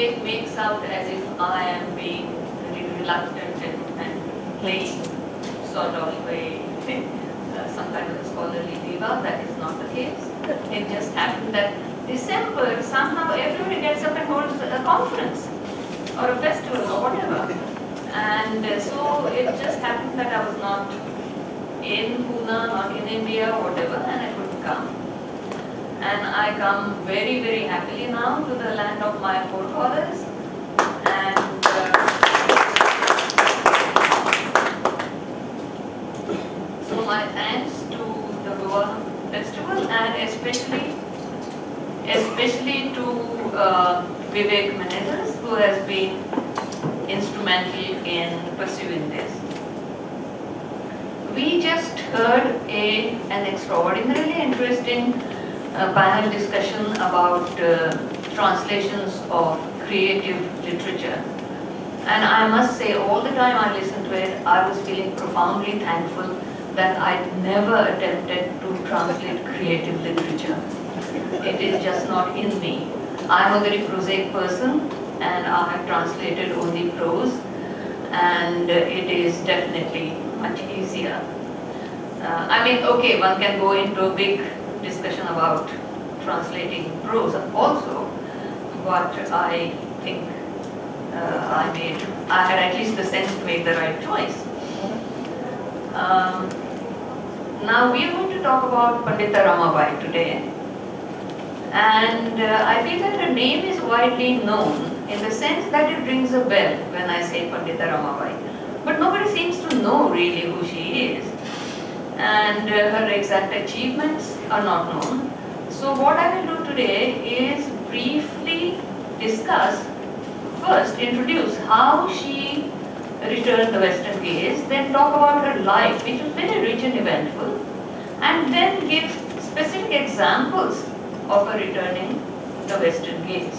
Vivek makes out as if I am being very reluctant and playing sort of some kind of a scholarly diva. That is not the case. It just happened that December, somehow everybody gets up and holds a conference or a festival or whatever. And so it just happened that I was not in Pune, not in India, whatever, and I couldn't come. And I come very, very happily now to the land of my forefathers. And so my thanks to the Goa Festival, and especially to Vivek Menezes, who has been instrumental in pursuing this. We just heard an extraordinarily interesting panel discussion about translations of creative literature. And I must say, all the time I listened to it, I was feeling profoundly thankful that I never attempted to translate creative literature. It is just not in me. I'm a very prosaic person, and I have translated only prose, and it is definitely much easier. I mean, okay, one can go into a big discussion about translating prose also, but I think I had at least the sense to make the right choice. Now we are going to talk about Pandita Ramabai today, and I feel that her name is widely known in the sense that it rings a bell when I say Pandita Ramabai, but nobody seems to know really who she is, and her exact achievements are not known. So what I will do today is briefly discuss, first introduce how she returned the Western gaze, then talk about her life, which was very rich and eventful, and then give specific examples of her returning the Western gaze.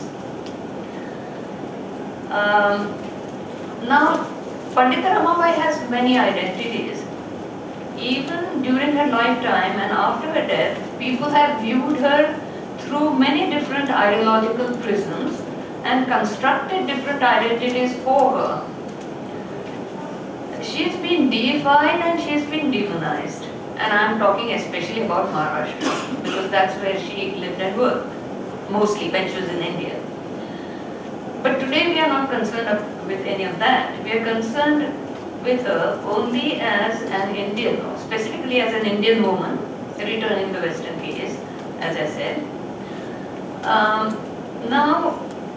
Now, Pandita Ramabai has many identities. Even during her lifetime and after her death, people have viewed her through many different ideological prisms and constructed different identities for her. She's been deified and she's been demonized. And I'm talking especially about Maharashtra, because that's where she lived and worked, mostly when she was in India. But today we are not concerned with any of that. We are concerned with her only as an Indian, or specifically as an Indian woman returning the Western gaze, as I said. Now,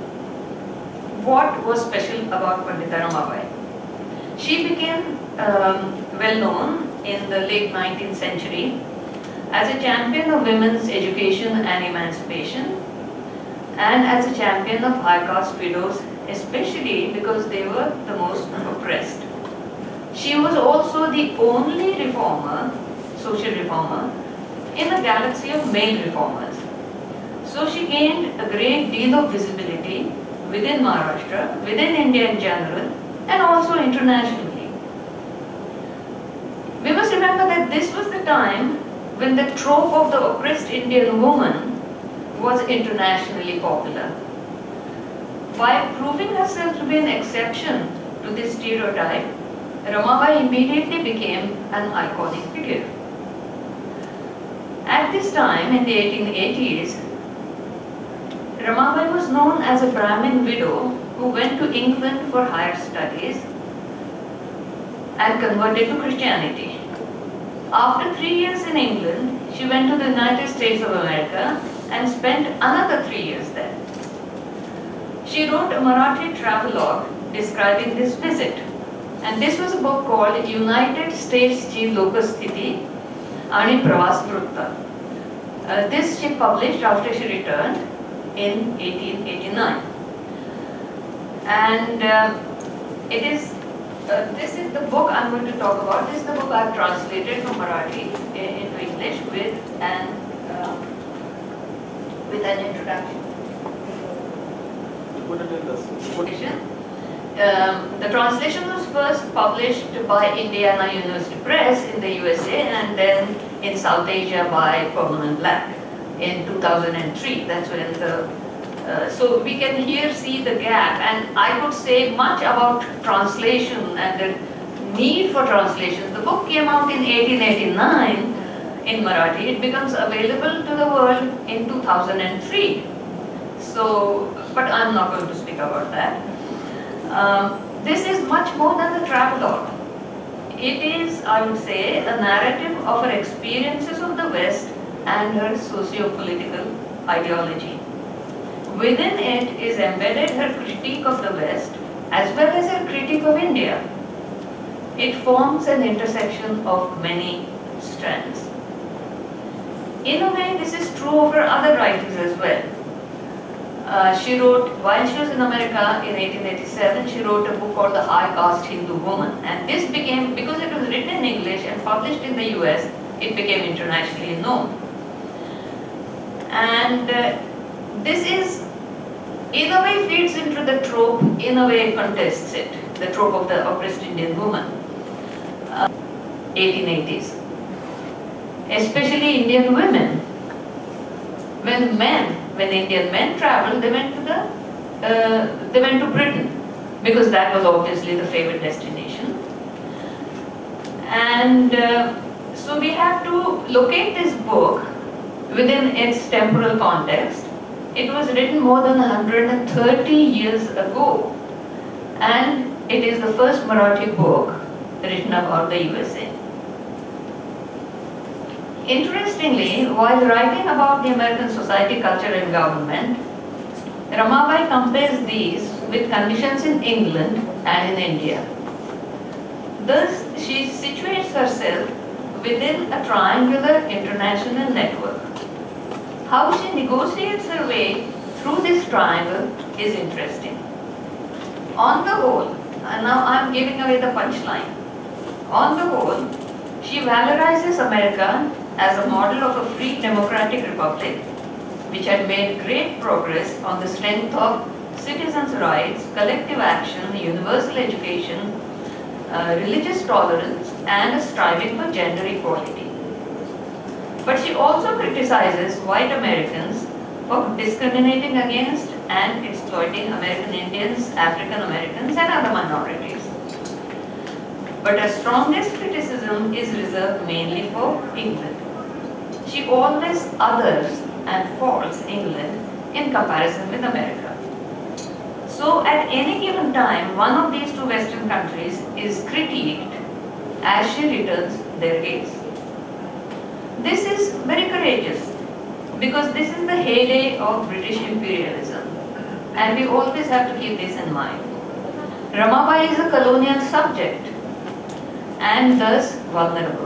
what was special about Pandita Ramabai? She became well known in the late 19th century as a champion of women's education and emancipation, and as a champion of high caste widows, especially because they were the most oppressed. She was also the only reformer, social reformer, in a galaxy of male reformers. So she gained a great deal of visibility within Maharashtra, within India in general, and also internationally. We must remember that this was the time when the trope of the oppressed Indian woman was internationally popular. By proving herself to be an exception to this stereotype, Ramabai immediately became an iconic figure. At this time, in the 1880s, Ramabai was known as a Brahmin widow who went to England for higher studies and converted to Christianity. After 3 years in England, she went to the United States of America and spent another 3 years there. She wrote a Marathi travelogue describing this visit, and this was a book called United States Chi Lokasthiti Ani Pravas Vrutta. This she published after she returned in 1889. And this is the book I'm going to talk about. This is the book I've translated from Marathi into English with an introduction. The translation was first published by Indiana University Press in the USA, and then in South Asia by Permanent Black in 2003. That's when the So we can here see the gap, and I could say much about translation and the need for translation. The book came out in 1889 in Marathi. It becomes available to the world in 2003. So, but I'm not going to speak about that. This is much more than a travelogue. It is, I would say, a narrative of her experiences of the West and her socio-political ideology. Within it is embedded her critique of the West as well as her critique of India. It forms an intersection of many strands. In a way, this is true of her other writings as well. She wrote, while she was in America in 1887, she wrote a book called The High Caste Hindu Woman. And this became, because it was written in English and published in the US, it became internationally known. And this is, in a way, feeds into the trope, in a way contests it, the trope of the oppressed Indian woman. 1880s. Especially Indian women. When Indian men traveled, they went to Britain, because that was obviously the favorite destination. And so we have to locate this book within its temporal context. It was written more than 130 years ago, and it is the first Marathi book written about the USA. Interestingly, while writing about the American society, culture and government, Ramabai compares these with conditions in England and in India. Thus, she situates herself within a triangular international network. How she negotiates her way through this triangle is interesting. On the whole, and now I'm giving away the punchline, on the whole, she valorizes America as a model of a free democratic republic which had made great progress on the strength of citizens' rights, collective action, universal education, religious tolerance, and a striving for gender equality. But she also criticizes white Americans for discriminating against and exploiting American Indians, African Americans, and other minorities. But her strongest criticism is reserved mainly for England. She always others and faults England in comparison with America. So at any given time, one of these two Western countries is critiqued as she returns their gaze. This is very courageous, because this is the heyday of British imperialism, and we always have to keep this in mind. Ramabai is a colonial subject and thus vulnerable.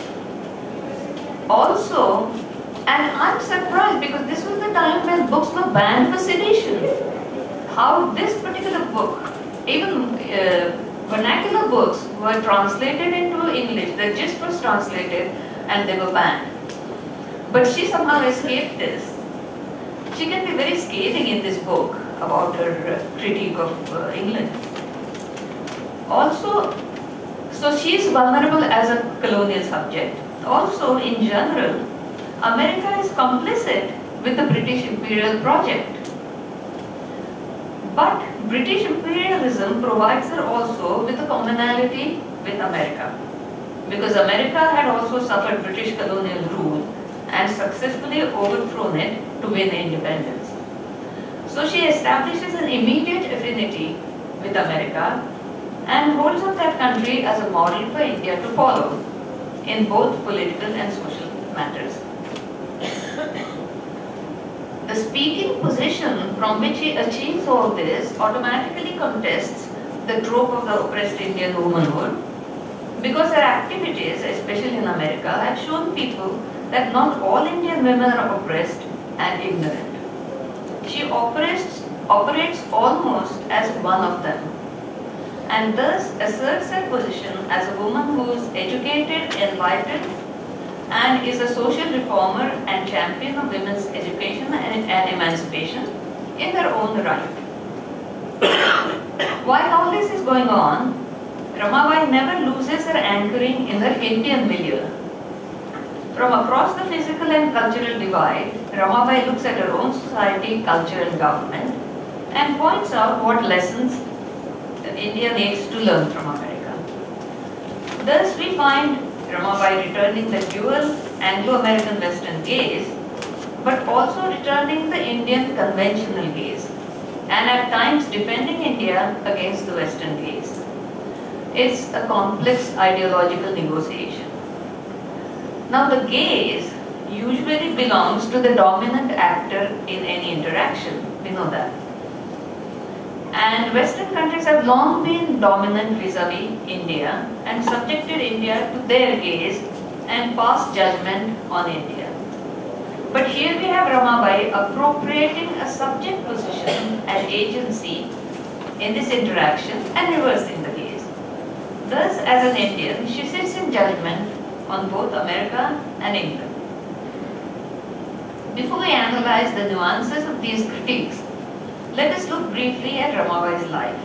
Also, and I'm surprised because this was the time when books were banned for sedition. How this particular book, even vernacular books, were translated into English. The gist was translated and they were banned. But she somehow escaped this. She can be very scathing in this book about her critique of England. Also, so she is vulnerable as a colonial subject. Also, in general, America is complicit with the British imperial project. But British imperialism provides her also with a commonality with America, because America had also suffered British colonial rule and successfully overthrown it to win independence. So she establishes an immediate affinity with America and holds up that country as a model for India to follow in both political and social matters. The speaking position from which she achieves all this automatically contests the trope of the oppressed Indian womanhood, because her activities, especially in America, have shown people that not all Indian women are oppressed and ignorant. She operates almost as one of them, and thus asserts her position as a woman who is educated, enlightened, and is a social reformer and champion of women's education and emancipation in her own right. While all this is going on, Ramabai never loses her anchoring in her Indian milieu. From across the physical and cultural divide, Ramabai looks at her own society, culture and government and points out what lessons India needs to learn from America. Thus we find Ramabai returning the dual Anglo-American Western gaze, but also returning the Indian conventional gaze, and at times defending India against the Western gaze. It's a complex ideological negotiation. Now the gaze usually belongs to the dominant actor in any interaction, we know that. And Western countries have long been dominant vis-a-vis India and subjected India to their gaze and passed judgment on India. But here we have Ramabai appropriating a subject position and agency in this interaction and reversing the gaze. Thus, as an Indian, she sits in judgment on both America and England. Before we analyze the nuances of these critiques, let us look briefly at Ramabai's life.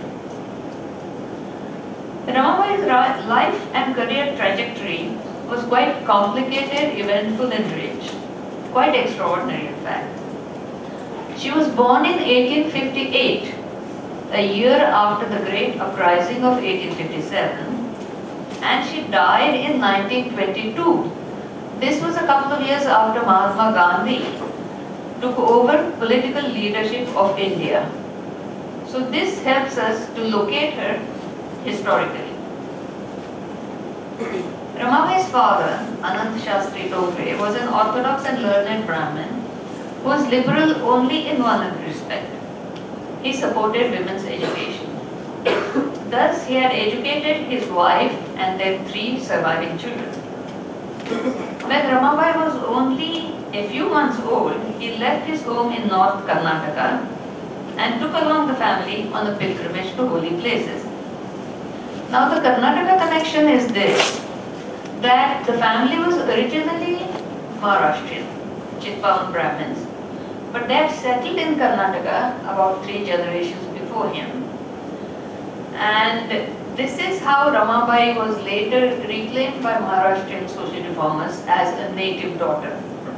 Ramabai's life and career trajectory was quite complicated, eventful and rich. Quite extraordinary in fact. She was born in 1858, a year after the great uprising of 1857, and she died in 1922. This was a couple of years after Mahatma Gandhi took over political leadership of India. So this helps us to locate her historically. Ramabai's father, Anant Shastri Tokre, was an orthodox and learned Brahmin who was liberal only in one respect. He supported women's education. Thus, he had educated his wife and their 3 surviving children. When Ramabai was only a few months old, he left his home in North Karnataka and took along the family on a pilgrimage to holy places. Now the Karnataka connection is this, that the family was originally Maharashtrian, Chitpavan Brahmins, but they had settled in Karnataka about 3 generations before him. And this is how Ramabai was later reclaimed by Maharashtrian social reformers as a native daughter.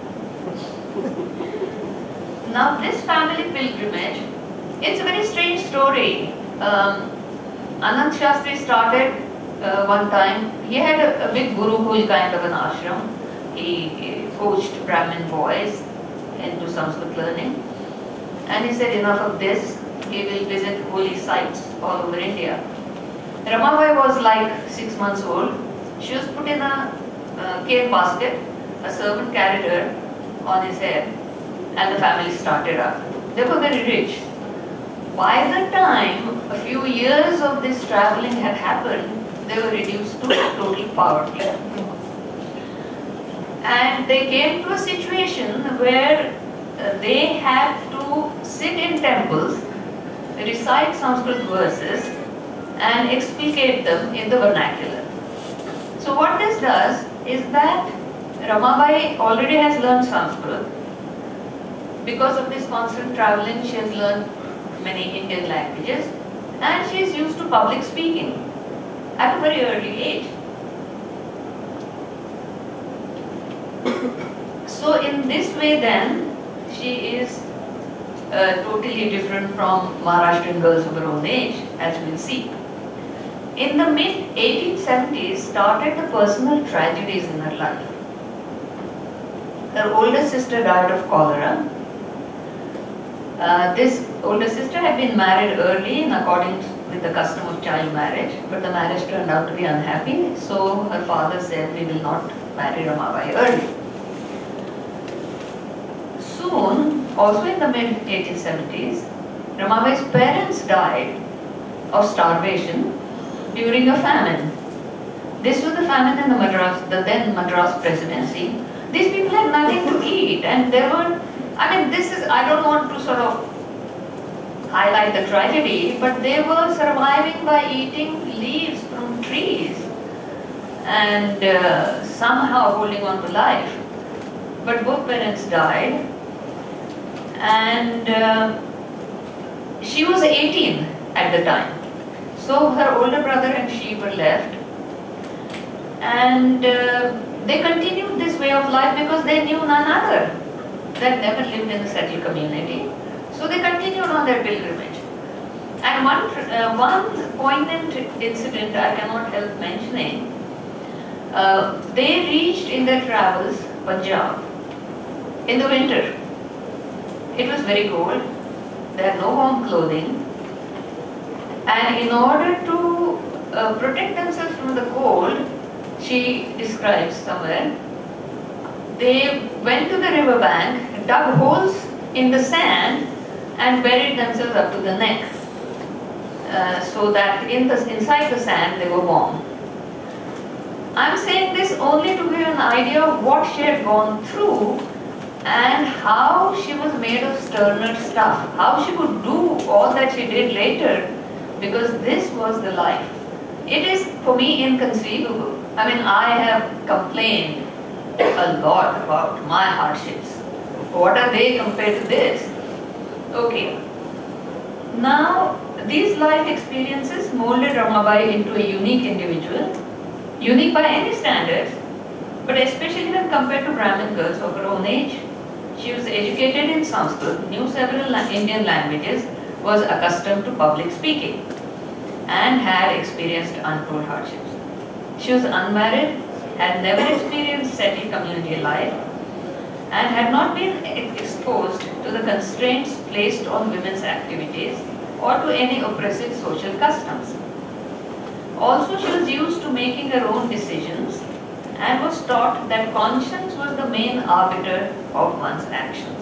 Now this family pilgrimage, it's a very strange story. Anant Shastri started one time, he had a big Gurukul kind of an ashram. He coached Brahmin boys into Sanskrit learning. And he said enough of this, he will visit holy sites all over India. Ramabai was like 6 months old. She was put in a cane basket. A servant carried her on his head and the family started up. They were very rich. By the time a few years of this traveling had happened, they were reduced to total poverty. And they came to a situation where they had to sit in temples, recite Sanskrit verses and explicate them in the vernacular. So what this does is that Ramabai already has learned Sanskrit. Because of this constant traveling, she has learned many Indian languages and she is used to public speaking at a very early age. So in this way then, she is totally different from Maharashtrian girls of her own age, as we'll see. In the mid-1870s started the personal tragedies in her life. Her older sister died of cholera. This older sister had been married early in accordance with the custom of child marriage, but the marriage turned out to be unhappy, so her father said, we will not marry Ramabai early. Soon, also in the mid-1870s, Ramabai's parents died of starvation during a famine. This was the famine in the then Madras presidency. These people had nothing to eat and there were, I don't want to sort of highlight the tragedy, but they were surviving by eating leaves from trees and somehow holding on to life. But both parents died and she was 18 at the time. So her older brother and she were left, and they continued this way of life because they knew none other. They had never lived in a settled community. So they continued on their pilgrimage. And one poignant incident I cannot help mentioning, they reached in their travels Punjab in the winter. It was very cold. They had no warm clothing. And in order to protect themselves from the cold, she describes somewhere, they went to the river bank, dug holes in the sand and buried themselves up to the neck, so that inside the sand they were warm. I'm saying this only to give an idea of what she had gone through and how she was made of sterner stuff, how she could do all that she did later, because this was the life. It is, for me, inconceivable. I mean, I have complained a lot about my hardships. What are they compared to this? Okay. Now, these life experiences molded Ramabai into a unique individual, unique by any standards, but especially when compared to Brahmin girls of her own age. She was educated in Sanskrit, knew several Indian languages, was accustomed to public speaking, and had experienced untold hardships. She was unmarried, had never experienced settled community life, and had not been exposed to the constraints placed on women's activities or to any oppressive social customs. Also, she was used to making her own decisions and was taught that conscience was the main arbiter of one's actions.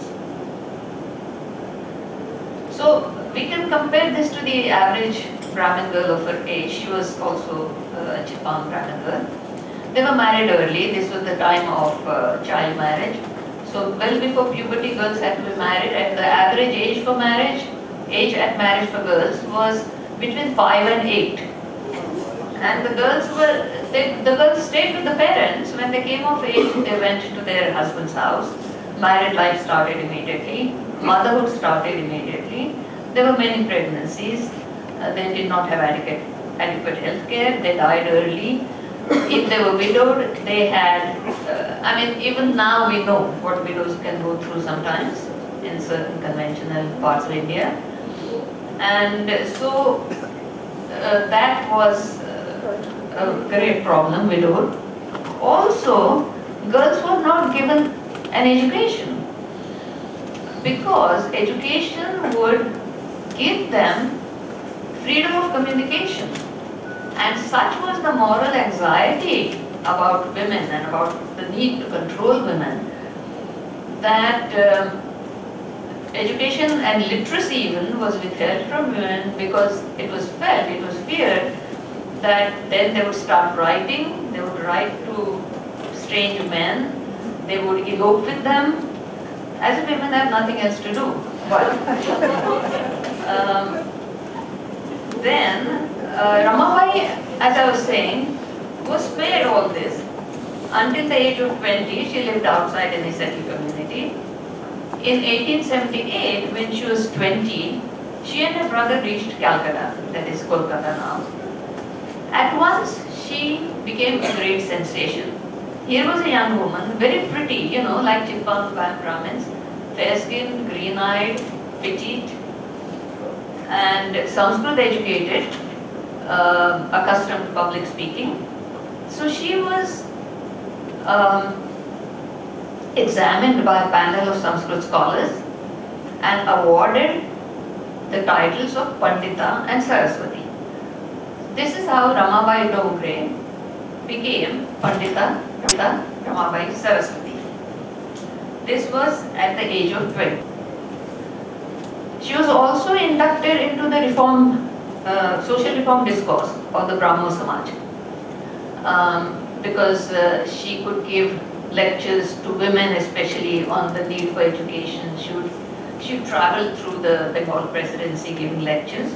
So, we can compare this to the average Brahmin girl of her age. She was also a Chippang Brahmin girl. They were married early. This was the time of child marriage. So well before puberty, girls had to be married, and the average age for marriage, age at marriage for girls was between 5 and 8. And the girls stayed with the parents. When they came of age, they went to their husband's house. Married life started immediately. Motherhood started immediately. There were many pregnancies. They did not have adequate health care. They died early. If they were widowed, they had, I mean, even now we know what widows can go through sometimes in certain conventional parts of India. And so that was a great problem, widowed. Also, girls were not given an education, because education would give them freedom of communication. And such was the moral anxiety about women and about the need to control women, that education and literacy even was withheld from women, because it was felt, it was feared that then they would start writing, they would write to strange men, they would elope with them, as if women have nothing else to do. But then Ramabai, as I was saying, was spared all this. Until the age of 20, she lived outside in a settled community. In 1878, when she was 20, she and her brother reached Calcutta, that is Kolkata now. At once, she became a great sensation. Here was a young woman, very pretty, you know, like Chippang Brahmins, fair-skinned, green-eyed, petite, and Sanskrit educated, accustomed to public speaking. So she was examined by a panel of Sanskrit scholars and awarded the titles of Pandita and Saraswati. This is how Ramabai Dongre became Pandita Ramabai Saraswati. This was at the age of 20. She was also inducted into the social reform discourse of the Brahmo Samaj, because she could give lectures to women, especially on the need for education. She would travel through the Bengal presidency giving lectures.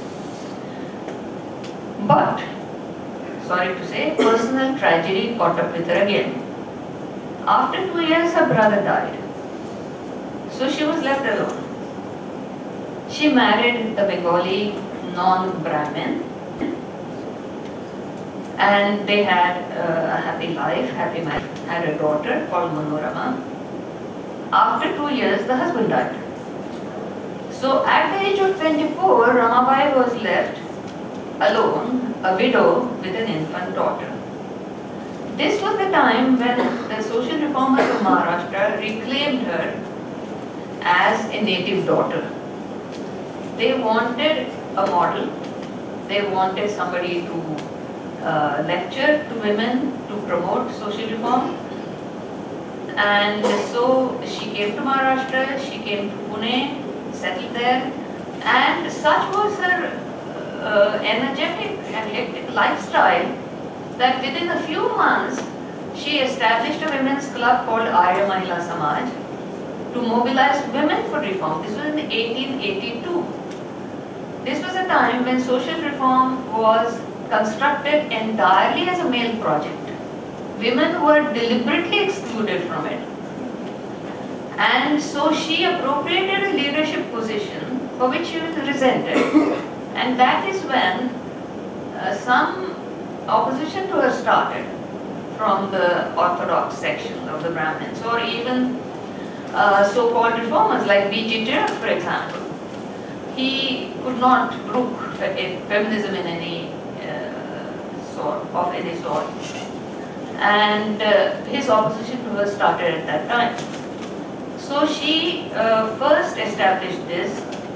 But, sorry to say, personal tragedy caught up with her again. After 2 years, her brother died. So she was left alone. She married a Bengali non-Brahmin, and they had a happy life, happy marriage. had a daughter called Manorama. After 2 years, the husband died. So at the age of 24, Ramabai was left alone, a widow with an infant daughter. This was the time when the social reformers of Maharashtra reclaimed her as a native daughter. They wanted a model. They wanted somebody to lecture to women, to promote social reform. And so she came to Maharashtra, she came to Pune, settled there, and such was her energetic and hectic lifestyle that within a few months she established a women's club called Arya Mahila Samaj to mobilize women for reform. This was in 1882. This was a time when social reform was constructed entirely as a male project. Women were deliberately excluded from it. And so she appropriated a leadership position for which she was resented. And that is when some opposition to her started from the orthodox section of the Brahmins, or even so-called reformers like B.G. Tirak, for example. He could not brook feminism in any sort. And his opposition to her started at that time. So she first established this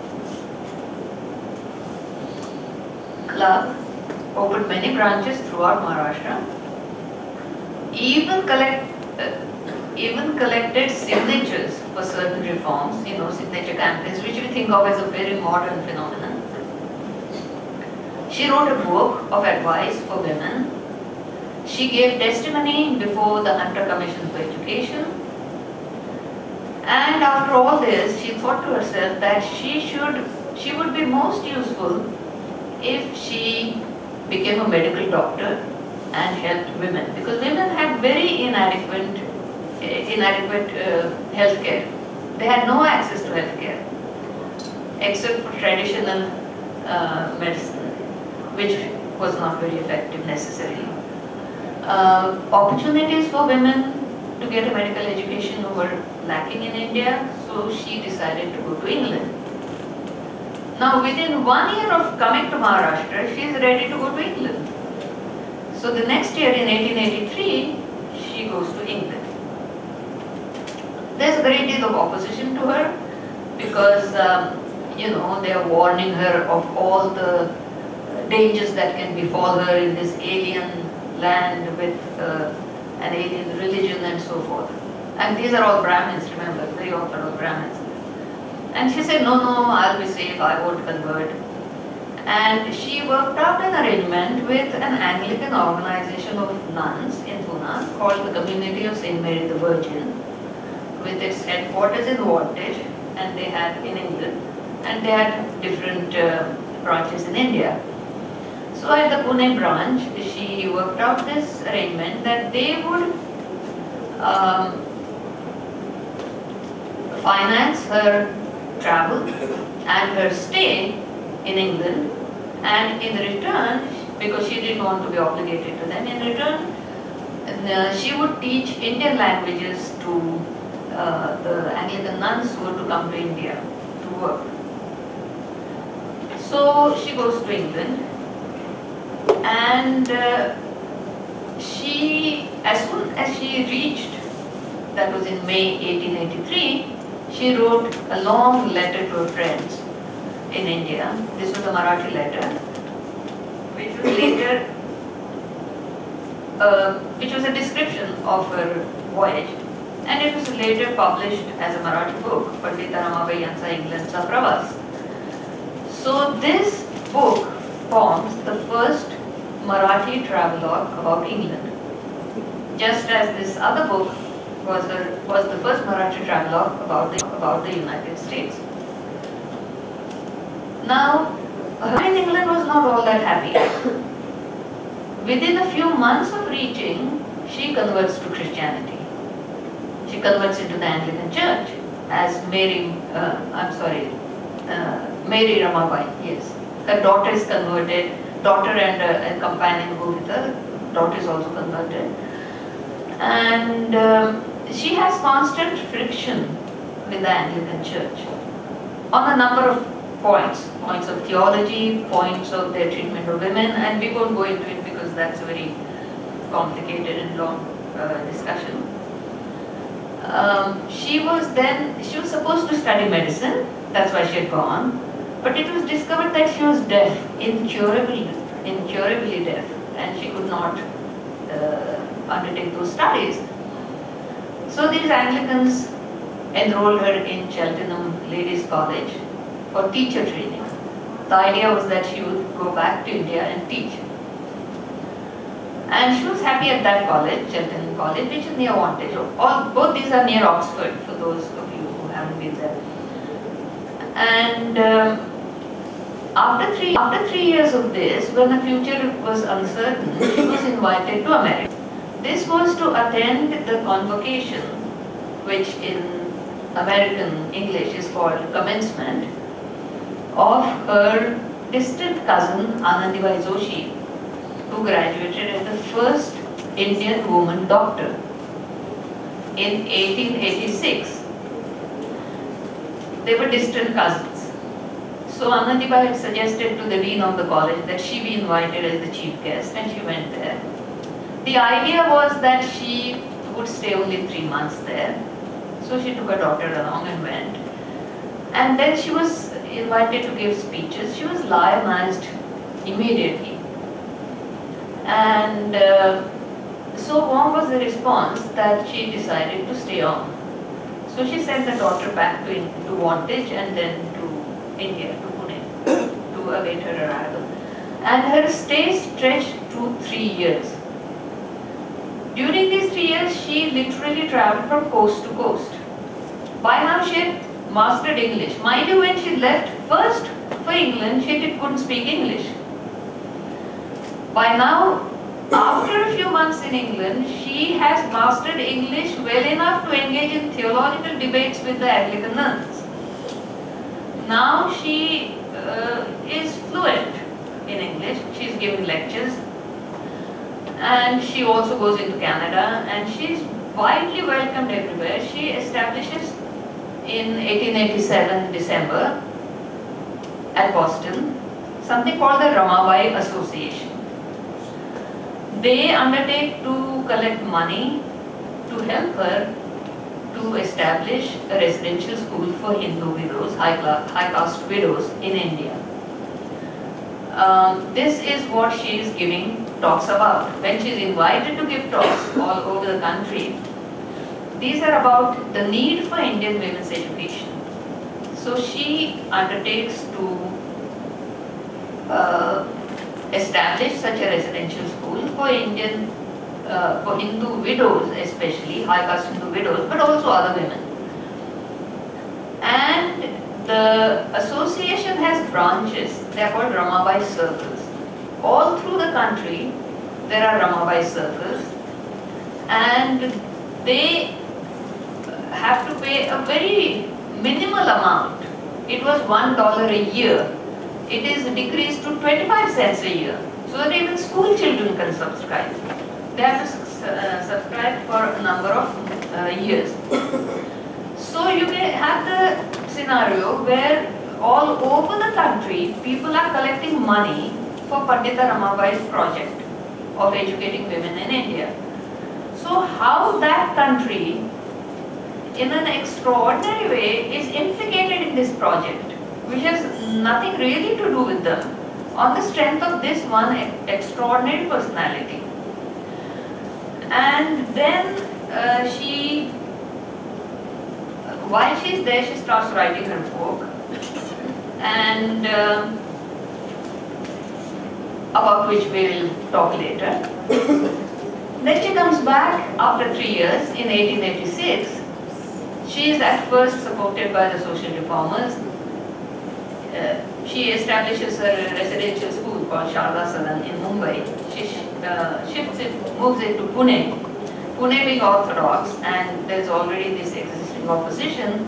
club, opened many branches throughout Maharashtra, even collected signatures for certain reforms, signature campaigns, which we think of as a very modern phenomenon. She wrote a book of advice for women. She gave testimony before the Hunter Commission for Education. And after all this, she thought to herself that she would be most useful if she became a medical doctor and helped women, because women had very inadequate health care. They had no access to health care except for traditional medicine, which was not very effective necessarily. Opportunities for women to get a medical education were lacking in India, so she decided to go to England. Now, within 1 year of coming to Maharashtra, she is ready to go to England. So the next year, in 1883, she goes to England. There's a great deal of opposition to her because, they are warning her of all the dangers that can befall her in this alien land with an alien religion and so forth. And these are all Brahmins, remember, very orthodox Brahmins. And she said, no, I'll be safe, I won't convert. And she worked out an arrangement with an Anglican organization of nuns in Pune called the Community of St. Mary the Virgin, with its headquarters in Wantage, and they had in England, and they had different branches in India. So at the Pune branch, she worked out this arrangement that they would finance her travel and her stay in England, and in return, because she didn't want to be obligated to them, in return she would teach Indian languages to the Anglican nuns who were to come to India to work. So she goes to England, and as soon as she reached, that was in May 1883, she wrote a long letter to her friends in India. This was a Marathi letter, which was later, which was a description of her voyage, and it was later published as a Marathi book, Pandita Ramabai Yancha Englandcha Pravas. So this book forms the first Marathi travelogue about England, just as this other book was the first Marathi travelogue about the United States. Now, her in England was not all that happy. Within a few months of reaching, she converts to Christianity. She converts into the Anglican Church as Mary Ramabai, yes. Her daughter is converted, daughter and companion go with her, daughter is also converted. And she has constant friction with the Anglican Church on a number of points of theology, points of their treatment of women, and we won't go into it because that's a very complicated and long discussion. She was supposed to study medicine, that's why she had gone, but it was discovered that she was deaf, incurably deaf, and she could not undertake those studies. So these Anglicans enrolled her in Cheltenham Ladies College for teacher training. The idea was that she would go back to India and teach. And she was happy at that college, Cheltenham College, which is near Wantage. Both these are near Oxford, for those of you who haven't been there. And after three years of this, when the future was uncertain, she was invited to America. This was to attend the convocation, which in American English is called commencement, of her distant cousin Anandibai Joshi, who graduated as the first Indian woman doctor in 1886. They were distant cousins. So Anandibai had suggested to the dean of the college that she be invited as the chief guest, and she went there. The idea was that she would stay only 3 months there. So she took her daughter along and went. And then she was invited to give speeches. She was lionized immediately. And so warm was the response that she decided to stay on. So she sent the daughter back to Wantage and then to India, to Pune, to await her arrival. And her stay stretched to 3 years. During these 3 years, she literally traveled from coast to coast. By now she had mastered English. Mind you, when she left first for England, she couldn't speak English. By now, after a few months in England, she has mastered English well enough to engage in theological debates with the Anglican nuns. Now she is fluent in English. She's giving lectures. And she also goes into Canada, and she's widely welcomed everywhere. She establishes in 1887 December at Boston something called the Ramabai Association. They undertake to collect money to help her to establish a residential school for Hindu widows, high caste widows in India. This is what she is giving talks about. When she is invited to give talks all over the country, these are about the need for Indian women's education. So she undertakes to establish such a residential school for for Hindu widows, especially high caste Hindu widows, but also other women. And the association has branches. They are called Ramabai circles. All through the country, there are Ramabai circles, and they have to pay a very minimal amount. It was $1 a year. It is decreased to 25 cents a year, so that even school children can subscribe. They have to subscribe for a number of years. So you may have the scenario where all over the country, people are collecting money for Pandita Ramabai's project of educating women in India. So how that country, in an extraordinary way, is implicated in this project, which has nothing really to do with them, on the strength of this one extraordinary personality. And then while she is there, she starts writing her book, and about which we will talk later. Then she comes back after 3 years in 1886. She is at first supported by the social reformers. She establishes a residential school called Sharda Sadan in Mumbai. She moves it to Pune. Pune being orthodox, and there is already this existing opposition.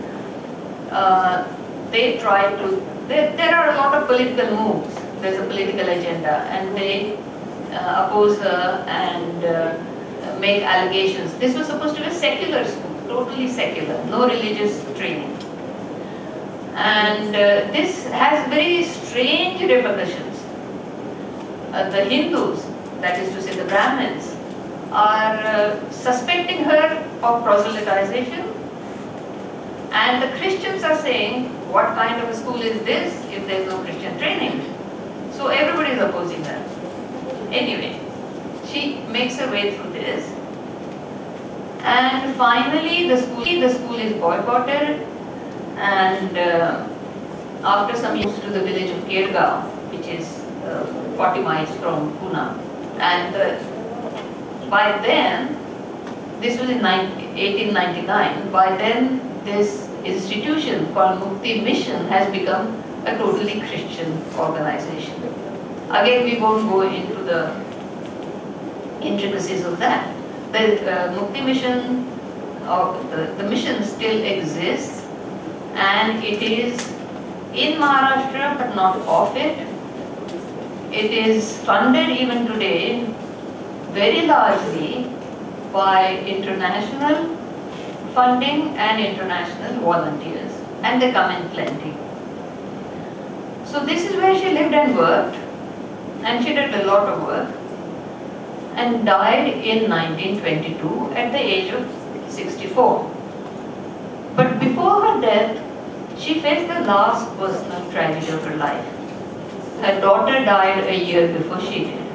They try to. There are a lot of political moves. There's a political agenda, and they oppose her and make allegations. This was supposed to be a secular school, totally secular, no religious training. And this has very strange repercussions. The Hindus, that is to say the Brahmins, are suspecting her of proselytization, and the Christians are saying, what kind of a school is this if there is no Christian training? So everybody is opposing her. Anyway, she makes her way through this, and finally the school is boycotted, and after some years to the village of Kergaon, which is 40 miles from Pune, and by then, this was in 1899, by then this institution called Mukti Mission has become a totally Christian organization. Again, we won't go into the intricacies of that. The Mukti Mission, the mission still exists, and it is in Maharashtra but not of it. It is funded even today very largely by international funding and international volunteers, and they come in plenty. So this is where she lived and worked, and she did a lot of work, and died in 1922 at the age of 64. But before her death, she faced the last personal tragedy of her life. Her daughter died a year before she did.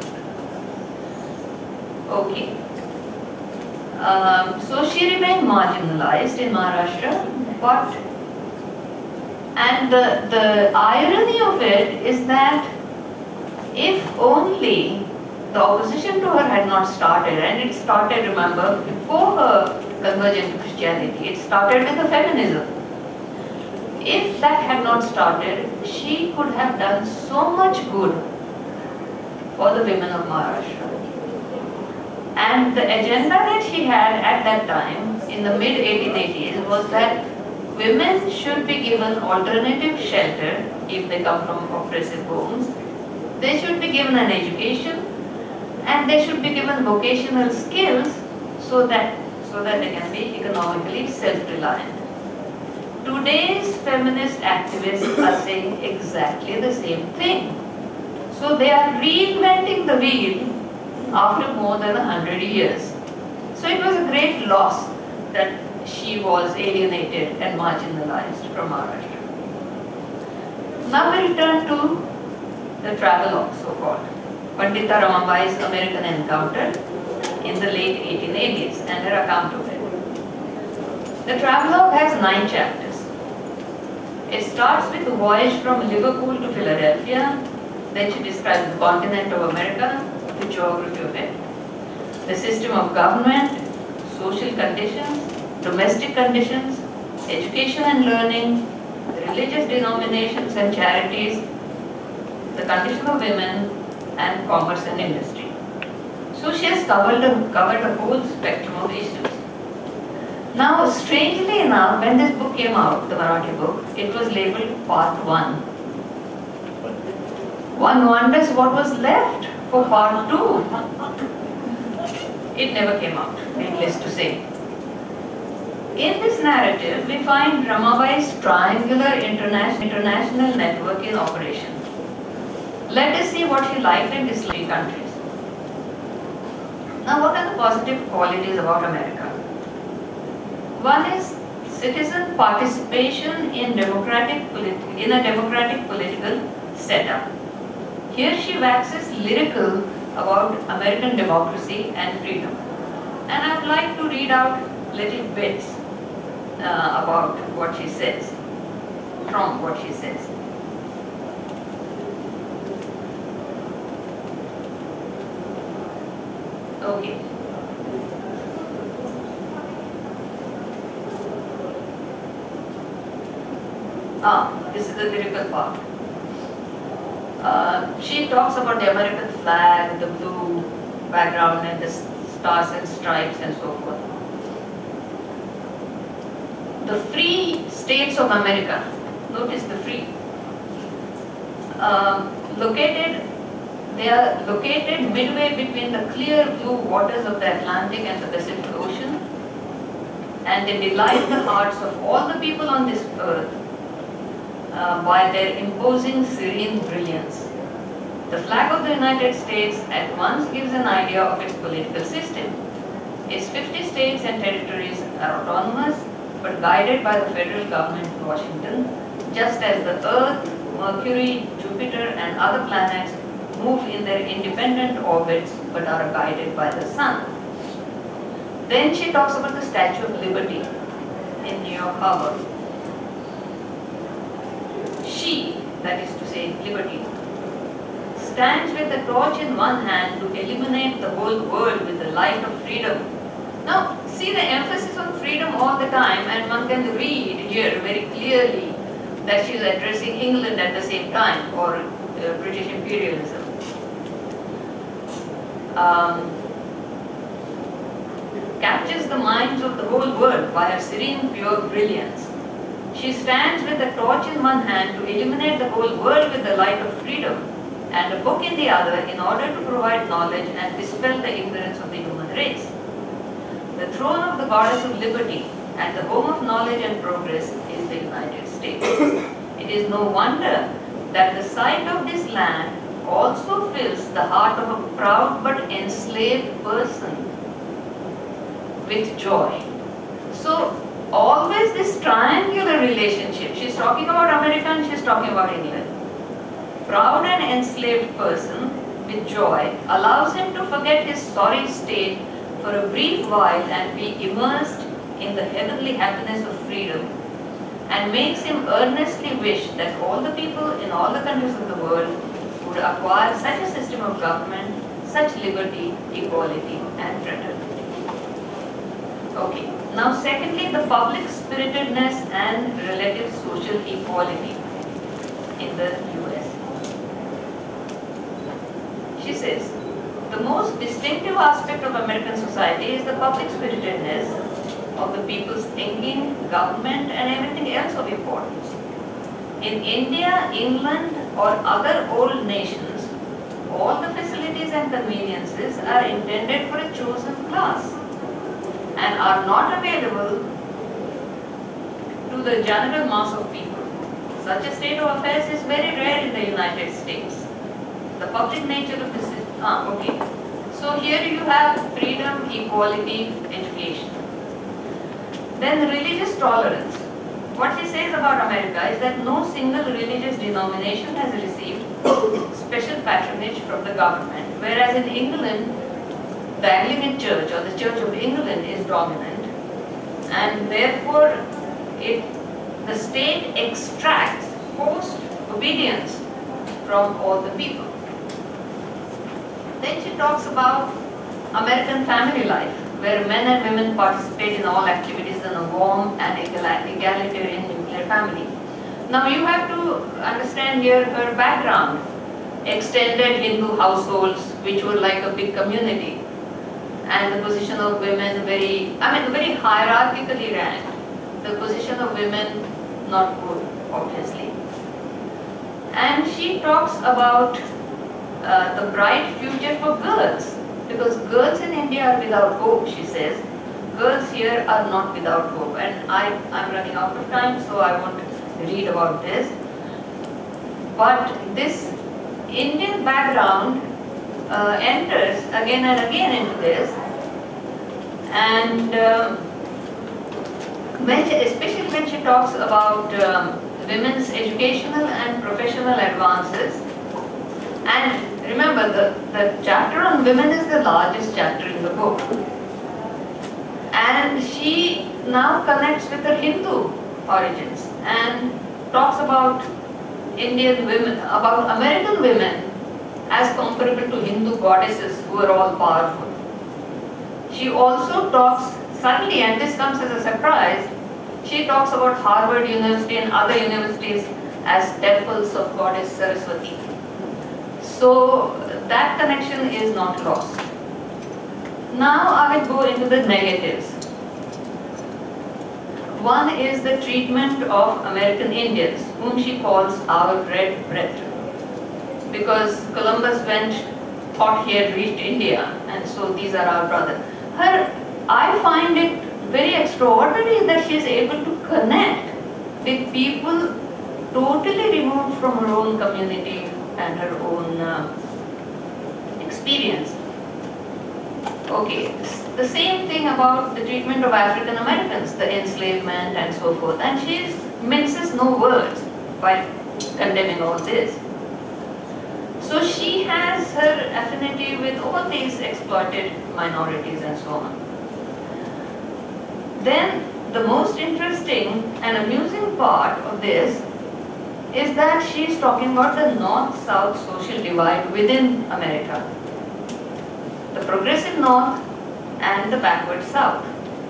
Okay. So she remained marginalized in Maharashtra, but, and the irony of it is that if only the opposition to her had not started, and it started, remember, before her conversion to Christianity, it started with the feminism. If that had not started, she could have done so much good for the women of Maharashtra. And the agenda that she had at that time, in the mid-1880s, was that women should be given alternative shelter if they come from oppressive homes. They should be given an education, and they should be given vocational skills so that they can be economically self-reliant. Today's feminist activists are saying exactly the same thing. So they are reinventing the wheel after more than 100 years. So it was a great loss that she was alienated and marginalized from Maharashtra. Now we return to the travelogue, so-called, Pandita Ramabai's American encounter in the late 1880s and her account of it. The travelogue has 9 chapters. It starts with the voyage from Liverpool to Philadelphia, then she describes the continent of America, the geography of it, the system of government, social conditions, domestic conditions, education and learning, the religious denominations and charities, the condition of women, and commerce and industry. So she has covered a whole spectrum of issues. Now, strangely enough, when this book came out, the Marathi book, it was labeled Part 1. One wonders what was left for Part 2. It never came out, needless to say. In this narrative, we find Ramabai's triangular international network in operation. Let us see what she liked and disliked countries. Now, what are the positive qualities about America? One is citizen participation in a democratic political setup. Here she waxes lyrical about American democracy and freedom. And I would like to read out little bits about what she says, from what she says. Okay. This is the lyrical part. She talks about the American flag, the blue background and the stars and stripes and so forth. The free states of America, notice the free, They are located midway between the clear blue waters of the Atlantic and the Pacific Ocean, and they delight the hearts of all the people on this earth by their imposing serene brilliance. The flag of the United States at once gives an idea of its political system. Its 50 states and territories are autonomous but guided by the federal government in Washington, just as the Earth, Mercury, Jupiter and other planets move in their independent orbits but are guided by the Sun. Then she talks about the Statue of Liberty in New York Harbor. She, that is to say Liberty, stands with a torch in one hand to illuminate the whole world with the light of freedom. Now, see the emphasis on freedom all the time, and one can read here very clearly that she is addressing England at the same time, or British imperialism. Captures the minds of the whole world by her serene, pure brilliance. She stands with a torch in one hand to illuminate the whole world with the light of freedom, and a book in the other in order to provide knowledge and dispel the ignorance of the human race. The throne of the goddess of liberty and the home of knowledge and progress is the United States. It is no wonder that the sight of this land also fills the heart of a proud but enslaved person with joy. So always this triangular relationship. She's talking about America and she's talking about England. Proud and enslaved person with joy allows him to forget his sorry state for a brief while and be immersed in the heavenly happiness of freedom, and makes him earnestly wish that all the people in all the countries of the world would acquire such a system of government, such liberty, equality and fraternity. Okay, now secondly, the public spiritedness and relative social equality in the US. She says, the most distinctive aspect of American society is the public spiritedness of the people's thinking, government and everything else of importance. In India, England or other old nations, all the facilities and conveniences are intended for a chosen class and are not available to the general mass of people. Such a state of affairs is very rare in the United States. The public nature of this is, okay. So here you have freedom, equality, education. Then religious tolerance. What she says about America is that no single religious denomination has received special patronage from the government, whereas in England, the Anglican Church or the Church of England is dominant, and therefore the state extracts forced obedience from all the people. Then she talks about American family life, where men and women participate in all activities in a warm and egalitarian nuclear family. Now you have to understand here her background. Extended Hindu households, which were like a big community, and the position of women very hierarchically ranked. The position of women not good, obviously. And she talks about the bright future for girls, because girls in India are without hope, she says. Girls here are not without hope, and I'm running out of time, so I won't read about this. But this Indian background enters again and again into this, and especially when she talks about women's educational and professional advances. And remember, the chapter on women is the largest chapter in the book. And she now connects with her Hindu origins and talks about Indian women, about American women as comparable to Hindu goddesses who are all powerful. She also talks, suddenly, and this comes as a surprise, she talks about Harvard University and other universities as temples of goddess Saraswati. So that connection is not lost. Now I will go into the negatives. One is the treatment of American Indians, whom she calls our red brethren. because Columbus thought he had reached India, and so these are our brothers. I find it very extraordinary that she is able to connect with people totally removed from her own community and her own experience. Okay, the same thing about the treatment of African Americans, the enslavement and so forth, and she minces no words while condemning all this. So she has her affinity with all these exploited minorities and so on. Then the most interesting and amusing part of this is that she is talking about the North-South social divide within America. The progressive North and the backward South.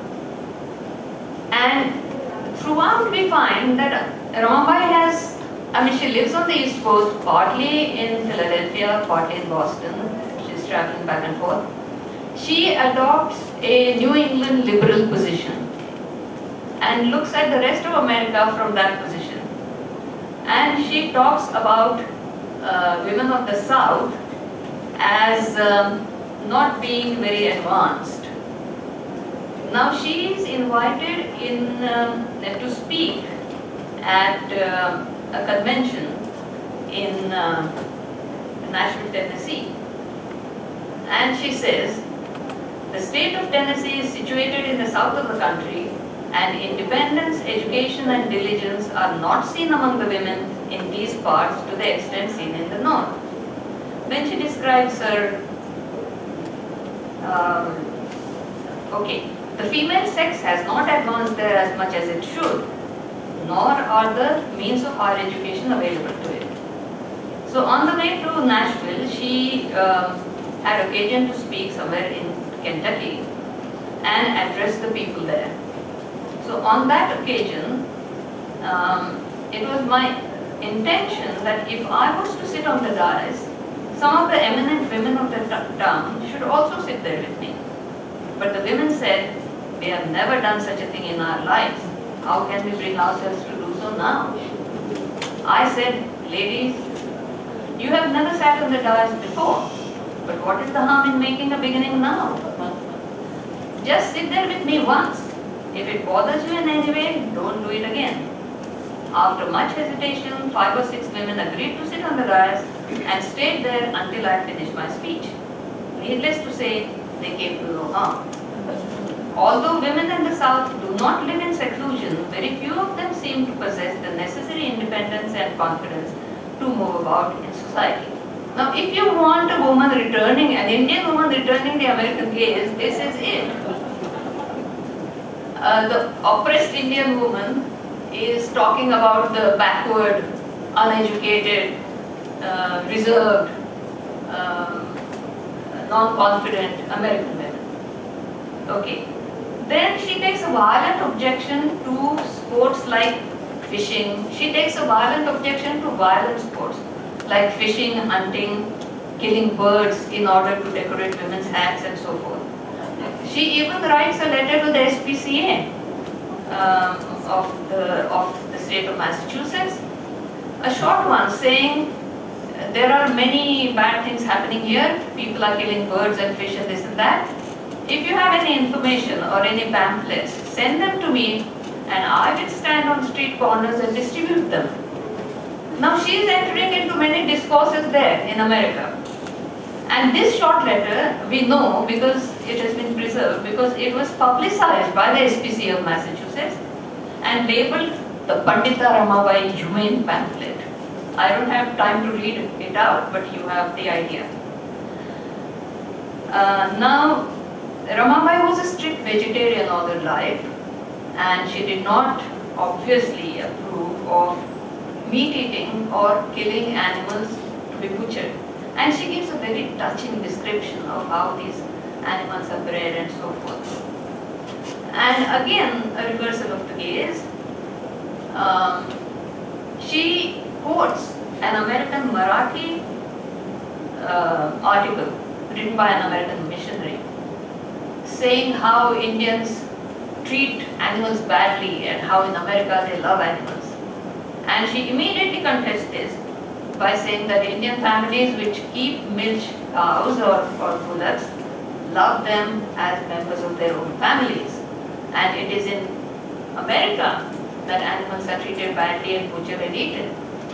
And throughout we find that Ramabai she lives on the East Coast, partly in Philadelphia, partly in Boston. She's traveling back and forth. She adopts a New England liberal position and looks at the rest of America from that position. And she talks about women of the South as not being very advanced. Now she is invited to speak at a convention in Nashville, Tennessee. And she says, the state of Tennessee is situated in the south of the country, and independence, education and diligence are not seen among the women in these parts to the extent seen in the north. Then she describes her, the female sex has not advanced there as much as it should, nor are the means of higher education available to it. So on the way to Nashville, she had occasion to speak somewhere in Kentucky and address the people there. So on that occasion, it was my intention that if I was to sit on the dais, some of the eminent women of the town should also sit there with me. But the women said, we have never done such a thing in our lives. How can we bring ourselves to do so now? I said, ladies, you have never sat on the dais before, but what is the harm in making a beginning now? Just sit there with me once. If it bothers you in any way, don't do it again. After much hesitation, 5 or 6 women agreed to sit on the dais and stayed there until I finished my speech. Needless to say, they came to no harm. Although women in the South do not live in seclusion, very few of them seem to possess the necessary independence and confidence to move about in society. Now, if you want a woman returning, an Indian woman returning the American gaze, this is it. The oppressed Indian woman is talking about the backward, uneducated, reserved, non-confident American women. Okay. Then she takes a violent objection to sports like fishing. She takes a violent objection to violent sports like fishing, hunting, killing birds in order to decorate women's hats and so forth. She even writes a letter to the SPCA of the state of Massachusetts, a short one saying there are many bad things happening here, people are killing birds and fish and this and that. If you have any information or any pamphlets, send them to me and I will stand on street corners and distribute them. Now she is entering into many discourses there in America. And this short letter we know because it has been preserved, because it was publicized by the SPCA of Massachusetts and labeled the Pandita Ramabai Humane Pamphlet. I don't have time to read it out, but you have the idea. Now, Ramabai was a strict vegetarian all her life, and she did not obviously approve of meat eating or killing animals to be butchered. And she gives a very touching description of how these animals are bred and so forth. And again, a reversal of the gaze. She quotes an American Marathi article written by an American missionary saying how Indians treat animals badly and how in America they love animals. And she immediately contests this by saying that Indian families which keep milch cows or bullocks love them as members of their own families. And it is in America that animals are treated badly and butchered and eaten.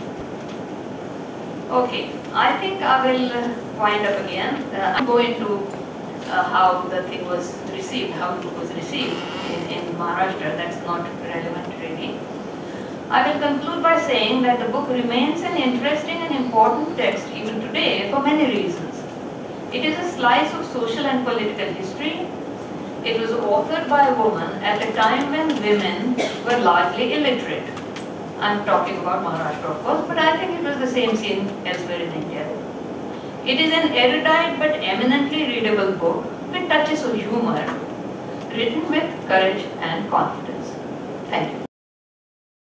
Okay, I think I will wind up again. I'll go into how the thing was received, how it was received in Maharashtra. That's not relevant really. I will conclude by saying that the book remains an interesting and important text even today for many reasons. It is a slice of social and political history. It was authored by a woman at a time when women were largely illiterate. I'm talking about Maharashtra, of course, but I think it was the same scene elsewhere in India. It is an erudite but eminently readable book with touches of humor, written with courage and confidence. Thank you.